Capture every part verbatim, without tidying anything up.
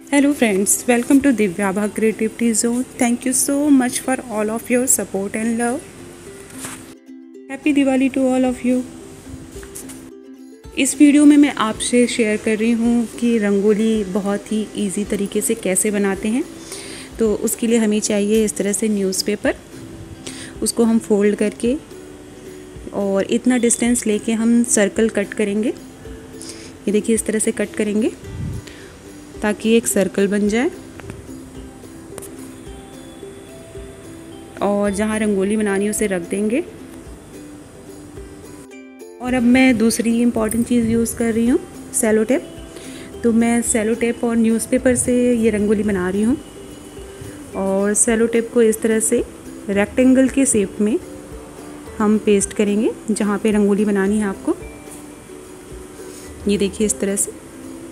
Hello friends, welcome to Divyabha Creativity Zone. Thank you so much for all of your support and love. Happy Diwali to all of you. इस video में मैं आपसे share कर रही हूँ कि रंगोली बहुत ही इजी तरीके से कैसे बनाते हैं। तो उसके लिए हमें चाहिए इस तरह से न्यूज़पेपर, उसको हम फोल्ड करके और इतना डिस्टेंस लेके हम सर्कल कट करेंगे। ये देखिए इस तरह से कट करेंगे ताकि एक सर्कल बन जाए और जहाँ रंगोली बनानी है उसे रख देंगे। और अब मैं दूसरी इम्पॉर्टेंट चीज़ यूज़ कर रही हूँ, सेलो टेप। तो मैं सेलो टेप और न्यूज़पेपर से ये रंगोली बना रही हूँ। और सेलो टेप को इस तरह से रेक्टेंगल के शेप में हम पेस्ट करेंगे जहाँ पे रंगोली बनानी है आपको। ये देखिए इस तरह से,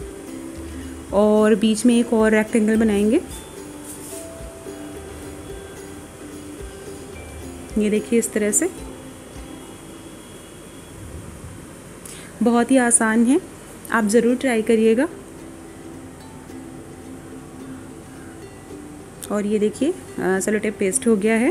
और बीच में एक और रेक्टेंगल बनाएंगे। ये देखिए इस तरह से, बहुत ही आसान है, आप ज़रूर ट्राई करिएगा। और ये देखिए सेलो टेप पेस्ट हो गया है।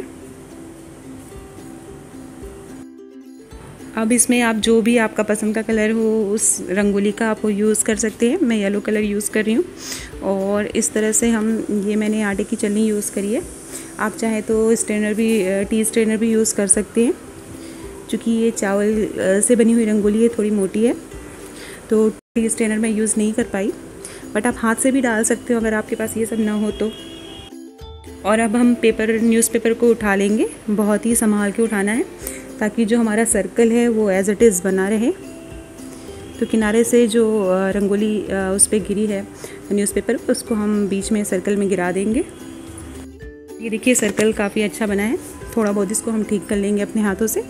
अब इसमें आप जो भी आपका पसंद का कलर हो उस रंगोली का आप यूज़ कर सकते हैं। मैं येलो कलर यूज़ कर रही हूँ। और इस तरह से हम, ये मैंने आटे की चलनी यूज़ करी है। आप चाहे तो स्ट्रेनर भी, टी स्ट्रेनर भी यूज़ कर सकते हैं। क्योंकि ये चावल से बनी हुई रंगोली है, थोड़ी मोटी है, तो टी स्ट्रेनर में यूज़ नहीं कर पाई, बट आप हाथ से भी डाल सकते हो अगर आपके पास ये सब ना हो तो। और अब हम पेपर, न्यूज़पेपर को उठा लेंगे, बहुत ही संभाल के उठाना है ताकि जो हमारा सर्कल है वो एज इट इज़ बना रहे। तो किनारे से जो रंगोली उस पर गिरी है न्यूज़पेपर, उसको हम बीच में सर्कल में गिरा देंगे। ये देखिए सर्कल काफ़ी अच्छा बना है। थोड़ा बहुत इसको हम ठीक कर लेंगे अपने हाथों से।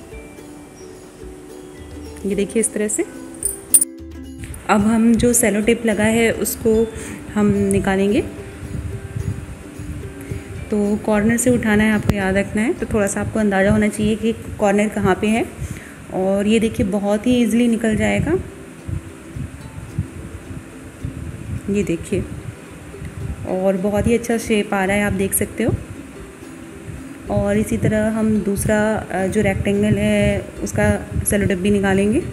ये देखिए इस तरह से। अब हम जो सेलो टेप लगा है उसको हम निकालेंगे। तो कॉर्नर से उठाना है, आपको याद रखना है। तो थोड़ा सा आपको अंदाज़ा होना चाहिए कि कॉर्नर कहाँ पे है। और ये देखिए बहुत ही इजीली निकल जाएगा। ये देखिए, और बहुत ही अच्छा शेप आ रहा है, आप देख सकते हो। और इसी तरह हम दूसरा जो रेक्टेंगल है उसका सेलो टेप भी निकालेंगे।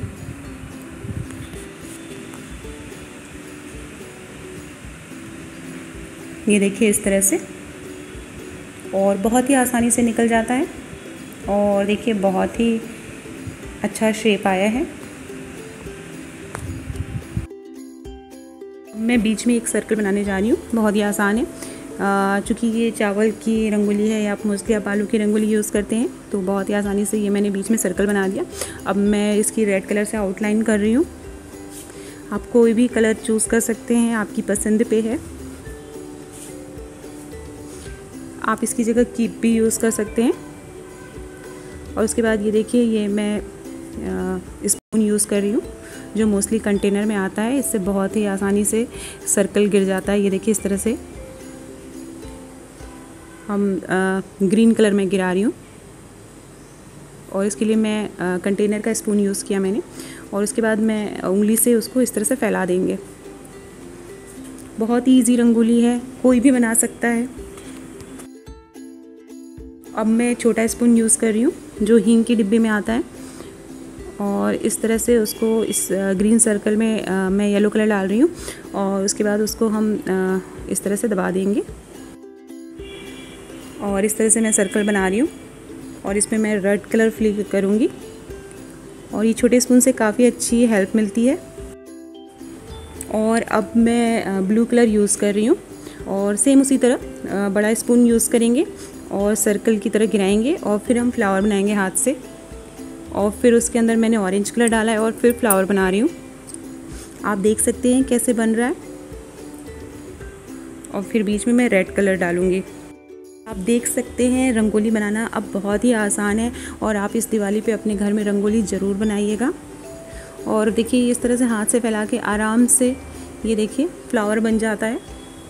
ये देखिए इस तरह से, और बहुत ही आसानी से निकल जाता है। और देखिए बहुत ही अच्छा शेप आया है। मैं बीच में एक सर्कल बनाने जा रही हूँ, बहुत ही आसान है। चूँकि ये चावल की रंगोली है, या आप मोस्टली आप आलू की रंगोली यूज़ करते हैं, तो बहुत ही आसानी से ये मैंने बीच में सर्कल बना दिया। अब मैं इसकी रेड कलर से आउटलाइन कर रही हूँ। आप कोई भी कलर चूज़ कर सकते हैं, आपकी पसंद पे है। आप इसकी जगह कीप भी यूज़ कर सकते हैं। और उसके बाद ये देखिए, ये मैं स्पून यूज़ कर रही हूँ जो मोस्टली कंटेनर में आता है। इससे बहुत ही आसानी से सर्कल गिर जाता है। ये देखिए इस तरह से हम आ, ग्रीन कलर में गिरा रही हूँ। और इसके लिए मैं आ, कंटेनर का स्पून यूज़ किया मैंने। और उसके बाद मैं उंगली से उसको इस तरह से फैला देंगे। बहुत ही ईजी रंगोली है, कोई भी बना सकता है। अब मैं छोटा स्पून यूज़ कर रही हूँ जो हींग की डिब्बे में आता है। और इस तरह से उसको इस ग्रीन सर्कल में आ, मैं येलो कलर डाल रही हूँ। और उसके बाद उसको हम आ, इस तरह से दबा देंगे। और इस तरह से मैं सर्कल बना रही हूँ। और इसमें मैं रेड कलर फिल करूँगी। और ये छोटे स्पून से काफ़ी अच्छी हेल्प मिलती है। और अब मैं ब्लू कलर यूज़ कर रही हूँ। और सेम उसी तरह बड़ा स्पून यूज़ करेंगे और सर्कल की तरह गिराएंगे। और फिर हम फ्लावर बनाएंगे हाथ से। और फिर उसके अंदर मैंने ऑरेंज कलर डाला है और फिर फ्लावर बना रही हूँ। आप देख सकते हैं कैसे बन रहा है। और फिर बीच में मैं रेड कलर डालूँगी। आप देख सकते हैं रंगोली बनाना अब बहुत ही आसान है। और आप इस दिवाली पे अपने घर में रंगोली ज़रूर बनाइएगा। और देखिए इस तरह से हाथ से फैला के आराम से, ये देखिए फ्लावर बन जाता है।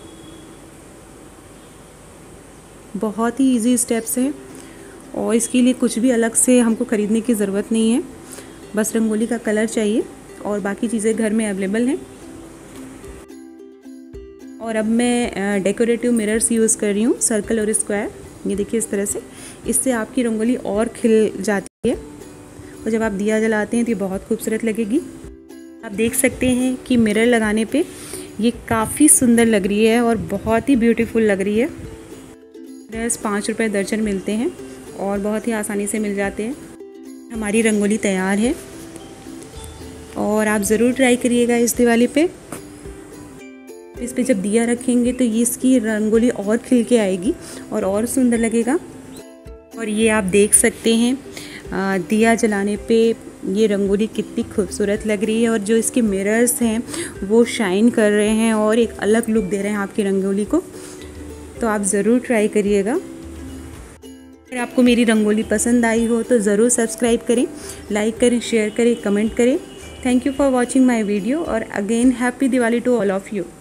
बहुत ही इजी स्टेप्स हैं। और इसके लिए कुछ भी अलग से हमको ख़रीदने की ज़रूरत नहीं है। बस रंगोली का कलर चाहिए और बाकी चीज़ें घर में अवेलेबल हैं। और अब मैं डेकोरेटिव मिरर्स यूज़ कर रही हूँ, सर्कल और स्क्वायर। ये देखिए इस तरह से, इससे आपकी रंगोली और खिल जाती है और जब आप दिया जलाते हैं तो ये बहुत खूबसूरत लगेगी। आप देख सकते हैं कि मिरर लगाने पे ये काफ़ी सुंदर लग रही है और बहुत ही ब्यूटीफुल लग रही है। मिरर्स पाँच रुपये दर्जन मिलते हैं और बहुत ही आसानी से मिल जाते हैं। हमारी रंगोली तैयार है और आप ज़रूर ट्राई करिएगा इस दिवाली पे। इस पे जब दिया रखेंगे तो ये इसकी रंगोली और खिल के आएगी और और सुंदर लगेगा। और ये आप देख सकते हैं दिया जलाने पे ये रंगोली कितनी खूबसूरत लग रही है और जो इसके मिरर्स हैं वो शाइन कर रहे हैं और एक अलग लुक दे रहे हैं आपकी रंगोली को। तो आप ज़रूर ट्राई करिएगा। अगर आपको मेरी रंगोली पसंद आई हो तो ज़रूर सब्सक्राइब करें, लाइक करें, शेयर करें, कमेंट करें। Thank you for watching my video और again happy Diwali to all of you.